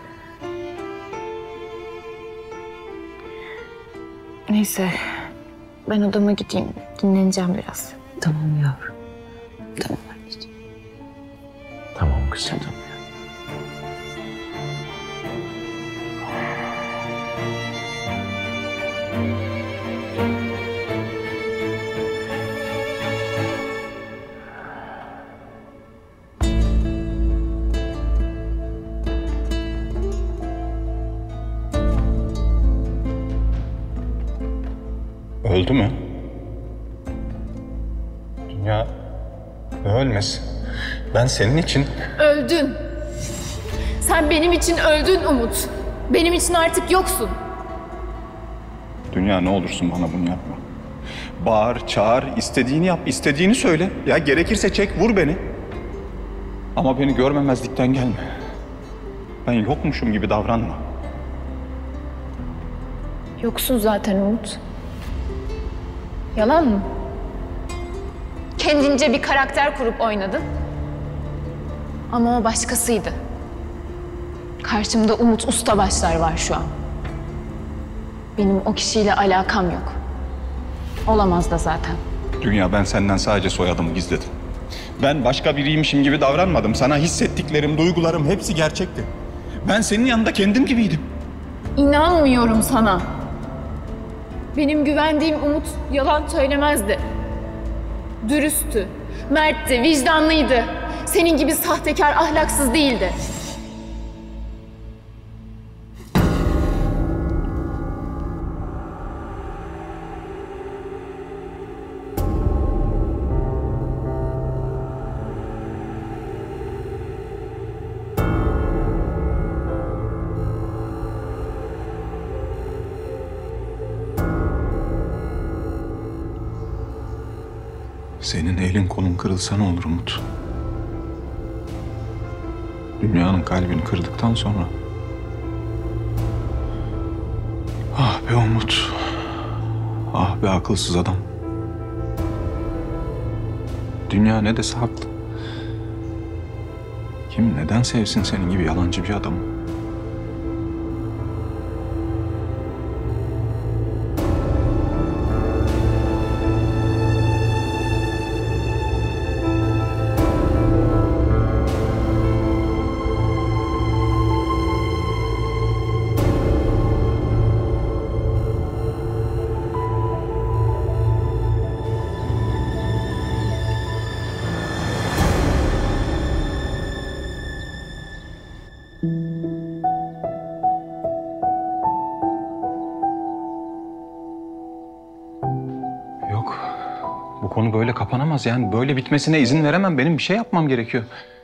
Neyse, ben odama gideyim, dinleneceğim biraz. Tamam yavrum. Tamam anneciğim. Tamam kızım. Tamam. Öldü mü? Dünya ölmesin. Ben senin için... Öldün. Sen benim için öldün Umut. Benim için artık yoksun. Dünya ne olursun bana bunu yapma. Bağır, çağır, istediğini yap, istediğini söyle. Ya gerekirse çek, vur beni. Ama beni görmemezlikten gelme. Ben yokmuşum gibi davranma. Yoksun zaten Umut. Yalan mı? Kendince bir karakter kurup oynadın. Ama o başkasıydı. Karşımda Umut Ustabaşlar var şu an. Benim o kişiyle alakam yok. Olamaz da zaten. Dünya, ben senden sadece soyadımı gizledim. Ben başka biriymişim gibi davranmadım. Sana hissettiklerim, duygularım hepsi gerçekti. Ben senin yanında kendim gibiydim. İnanmıyorum sana. Benim güvendiğim Umut yalan söylemezdi. Dürüsttü, mertti, vicdanlıydı. Senin gibi sahtekar, ahlaksız değildi. Senin elin kolun kırılsa ne olur Umut? Dünyanın kalbini kırdıktan sonra... Ah be Umut. Ah be akılsız adam. Dünya ne dese haklı. Kim neden sevsin senin gibi yalancı bir adamı? Yok. Bu konu böyle kapanamaz yani. Böyle bitmesine izin veremem. Benim bir şey yapmam gerekiyor.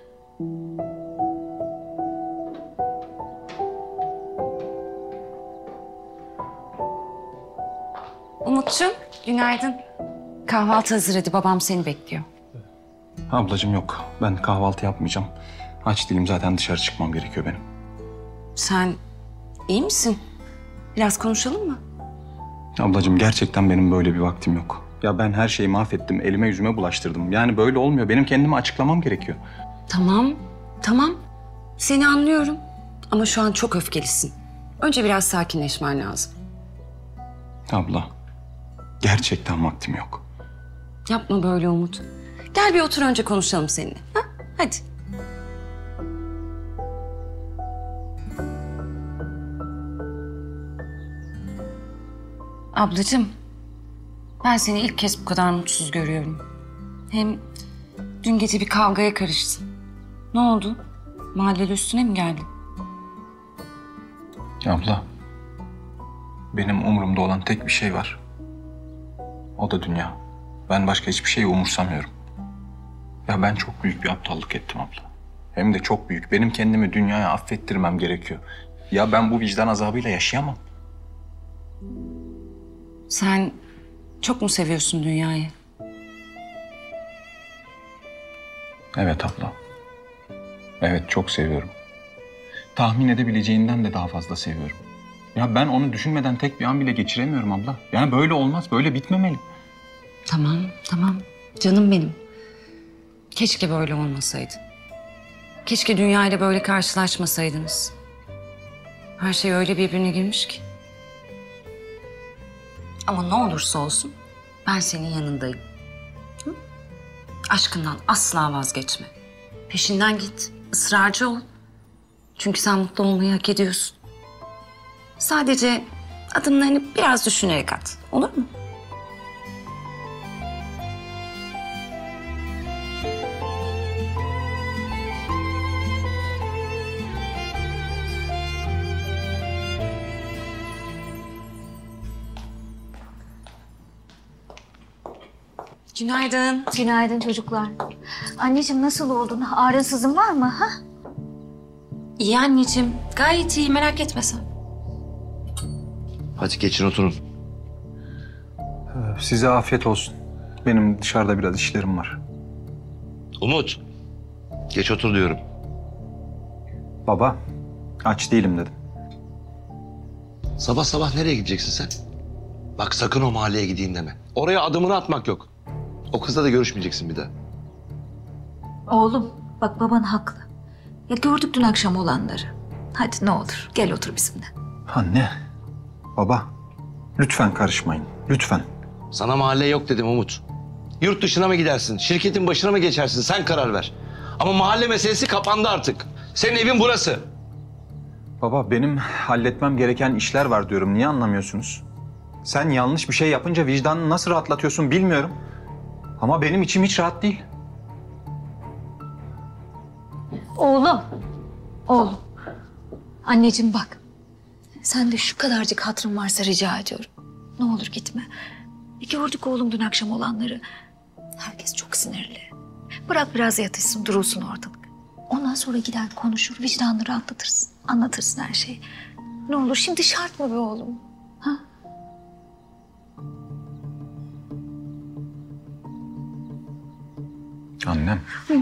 Umut'cum, günaydın. Kahvaltı hazır hadi, babam seni bekliyor. Ablacığım yok. Ben kahvaltı yapmayacağım. Aç değilim zaten, dışarı çıkmam gerekiyor benim. Sen iyi misin? Biraz konuşalım mı? Ablacığım gerçekten benim böyle bir vaktim yok. Ya ben her şeyi mahvettim, elime yüzüme bulaştırdım. Yani böyle olmuyor. Benim kendimi açıklamam gerekiyor. Tamam, tamam. Seni anlıyorum. Ama şu an çok öfkelisin. Önce biraz sakinleşmen lazım. Abla, gerçekten vaktim yok. Yapma böyle Umut. Gel bir otur, önce konuşalım seninle. Ha? Hadi. Ablacığım, ben seni ilk kez bu kadar mutsuz görüyorum. Hem dün gece bir kavgaya karıştın. Ne oldu? Mahalleli üstüne mi geldi? Abla, benim umurumda olan tek bir şey var. O da dünya. Ben başka hiçbir şeyi umursamıyorum. Ya ben çok büyük bir aptallık ettim abla. Hem de çok büyük. Benim kendimi dünyaya affettirmem gerekiyor. Ya ben bu vicdan azabıyla yaşayamam. Sen çok mu seviyorsun dünyayı? Evet abla. Evet, çok seviyorum. Tahmin edebileceğinden de daha fazla seviyorum. Ya ben onu düşünmeden tek bir an bile geçiremiyorum abla. Yani böyle olmaz, böyle bitmemeli. Tamam, tamam. Canım benim. Keşke böyle olmasaydı. Keşke dünyayla böyle karşılaşmasaydınız. Her şey öyle birbirine girmiş ki. Ama ne olursa olsun ben senin yanındayım. Hı? Aşkından asla vazgeçme. Peşinden git, ısrarcı ol. Çünkü sen mutlu olmayı hak ediyorsun. Sadece adımlarını biraz düşünerek at, olur mu? Günaydın. Günaydın çocuklar. Anneciğim nasıl oldun? Ağrısızın var mı? Ha? İyi anneciğim. Gayet iyi. Merak etme sen. Hadi geçin oturun. Size afiyet olsun. Benim dışarıda biraz işlerim var. Umut. Geç otur diyorum. Baba, aç değilim dedim. Sabah sabah nereye gideceksin sen? Bak sakın o mahalleye gideyim deme. Oraya adımını atmak yok. O kızla da görüşmeyeceksin bir daha. Oğlum bak baban haklı. Ya gördük dün akşam olanları. Hadi ne olur gel otur bizimle. Anne, baba, lütfen karışmayın, lütfen. Sana mahalle yok dedim Umut. Yurt dışına mı gidersin, şirketin başına mı geçersin sen karar ver. Ama mahalle meselesi kapandı artık. Senin evin burası. Baba, benim halletmem gereken işler var diyorum. Niye anlamıyorsunuz? Sen yanlış bir şey yapınca vicdanını nasıl rahatlatıyorsun bilmiyorum. Ama benim içim hiç rahat değil. Oğlum. Oğlum. Anneciğim bak. Sen de şu kadarcık hatırın varsa rica ediyorum. Ne olur gitme. E gördük oğlum dün akşam olanları. Herkes çok sinirli. Bırak biraz yatışsın, durulsun ortalık. Ondan sonra gider konuşur, vicdanını rahatlatırsın. Anlatırsın her şeyi. Ne olur şimdi şart mı be oğlum? Ha? Annem. Hı.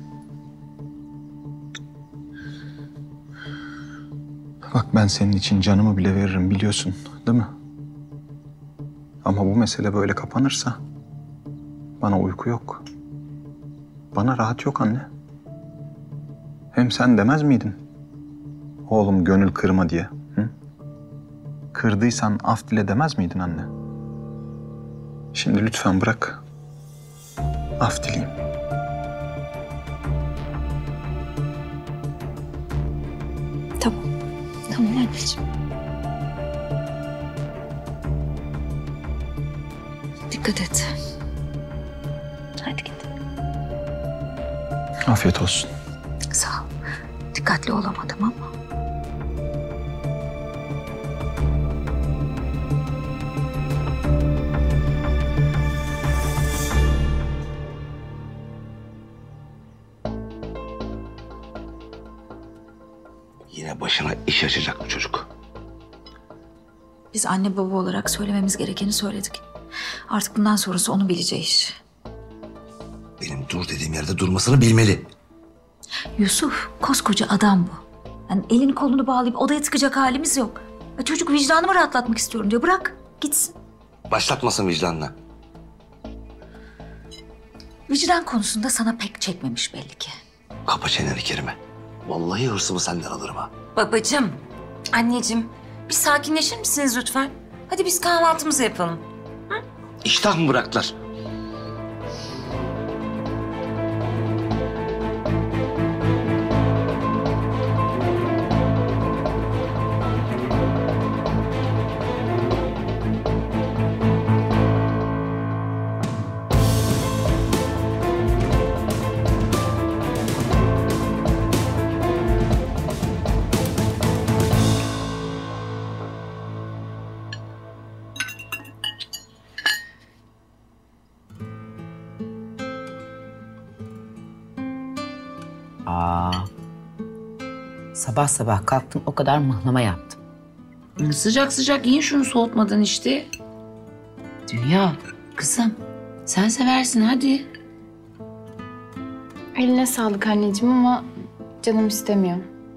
Bak ben senin için canımı bile veririm biliyorsun, değil mi? Ama bu mesele böyle kapanırsa bana uyku yok. Bana rahat yok anne. Hem sen demez miydin? Oğlum gönül kırma diye. Hı? Kırdıysan af dile demez miydin anne? Şimdi lütfen bırak. Af dileyim. Tamam. Tamam anneciğim. Dikkat et. Hadi git. Afiyet olsun. Sağ ol. Dikkatli ol ama tamam mı? Yine başına iş açacak bu çocuk. Biz anne baba olarak söylememiz gerekeni söyledik. Artık bundan sonrası onun bileceği iş. Benim dur dediğim yerde durmasını bilmeli. Yusuf koskoca adam bu. Yani elini kolunu bağlayıp odaya tıkacak halimiz yok. Ya çocuk vicdanımı rahatlatmak istiyorum diyor. Bırak gitsin. Başlatmasın vicdanına. Vicdan konusunda sana pek çekmemiş belli ki. Kapa çeneni Kerime. Vallahi hırsımı senden alırım ha. Babacığım, anneciğim bir sakinleşir misiniz lütfen? Hadi biz kahvaltımızı yapalım. Hı? İştah mı bıraktılar? Aa. Sabah sabah kalktım o kadar mıhlama yaptım. Sıcak sıcak yiyin şunu soğutmadan işte. Dünya kızım sen seversin hadi. Eline sağlık anneciğim ama canım istemiyor.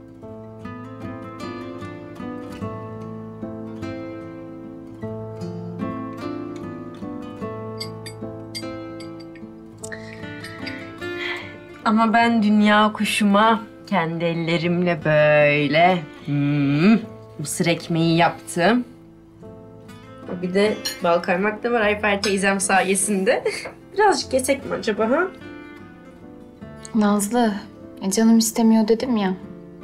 Ama ben dünya kuşuma kendi ellerimle böyle hmm, mısır ekmeği yaptım. Bir de bal kaymak da var Ayfer teyzem sayesinde. Birazcık yesek mi acaba ha? Nazlı, e, canım istemiyor dedim ya.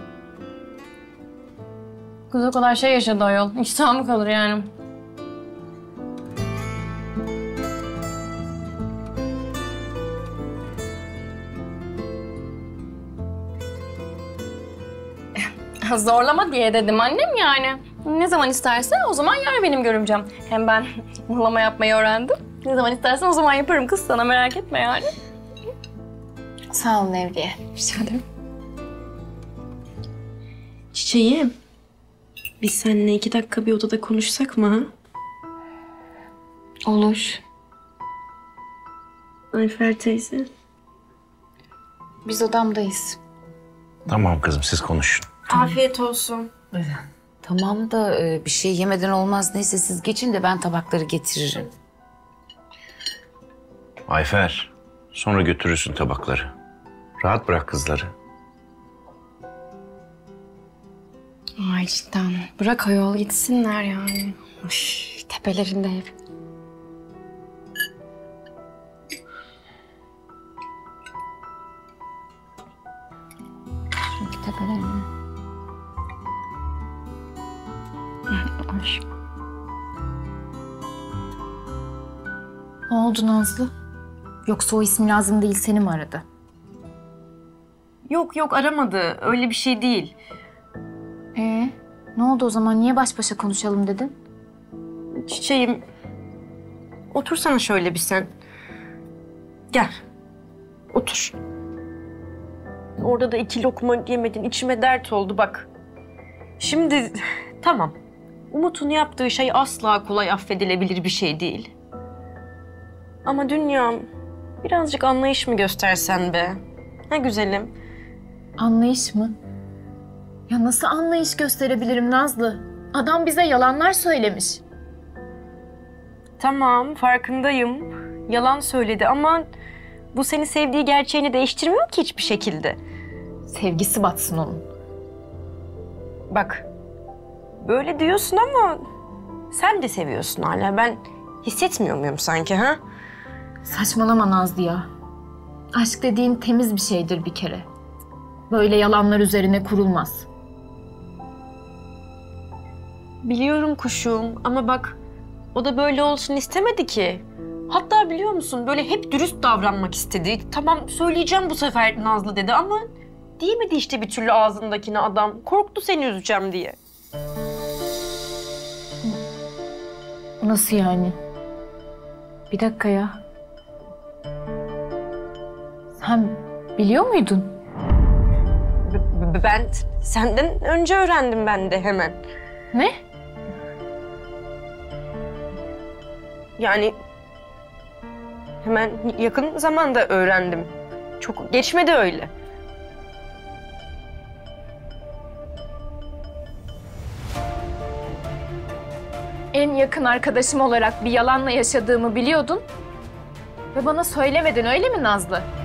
Kız o kadar şey yaşadı o yol. İştahım kalır yani. Zorlama diye dedim annem yani. Ne zaman isterse o zaman yer benim görümcem. Hem ben mıhlama yapmayı öğrendim. Ne zaman istersen o zaman yaparım kız sana merak etme yani. Sağ olun Nevriye. Rica ederim. Çiçeğim, biz seninle iki dakika bir odada konuşsak mı ha? Olur. Ayfer teyze. Biz odamdayız. Tamam kızım siz konuşun. Afiyet olsun. Tamam da e, bir şey yemeden olmaz. Neyse siz geçin de ben tabakları getiririm. Ayfer, sonra götürürsün tabakları. Rahat bırak kızları. Ay cidden. Bırak ayol gitsinler yani. Üf, tepelerinde hep. Çünkü tepelerinde. Ay. Ne oldu Nazlı? Yoksa o ismi lazım değil seni mi aradı? Yok yok aramadı. Öyle bir şey değil. Ee, ne oldu o zaman? Niye baş başa konuşalım dedin? Çiçeğim, otursana şöyle bir sen. Gel, otur. Orada da iki lokma yemedin, içime dert oldu bak. Şimdi tamam, Umut'un yaptığı şey asla kolay affedilebilir bir şey değil. Ama dünyam, birazcık anlayış mı göstersen be? Ha güzelim. Anlayış mı? Ya nasıl anlayış gösterebilirim Nazlı? Adam bize yalanlar söylemiş. Tamam, farkındayım. Yalan söyledi ama bu seni sevdiği gerçeğini değiştirmiyor ki hiçbir şekilde. Sevgisi batsın onun. Bak, böyle diyorsun ama sen de seviyorsun hala. Ben hissetmiyor muyum sanki ha? Saçmalama Nazlı ya. Aşk dediğin temiz bir şeydir bir kere. Böyle yalanlar üzerine kurulmaz. Biliyorum kuşum ama bak o da böyle olsun istemedi ki. Hatta biliyor musun böyle hep dürüst davranmak istedi. Tamam söyleyeceğim bu sefer Nazlı dedi ama diyemedi işte bir türlü ağzındakine adam. Korktu seni üzeceğim diye. Nasıl yani? Bir dakika ya. Sen biliyor muydun? B- ben senden önce öğrendim ben de hemen. Ne? Yani hemen yakın zamanda öğrendim. Çok geçmedi öyle. En yakın arkadaşım olarak bir yalanla yaşadığımı biliyordun. Ve bana söylemedin öyle mi Nazlı?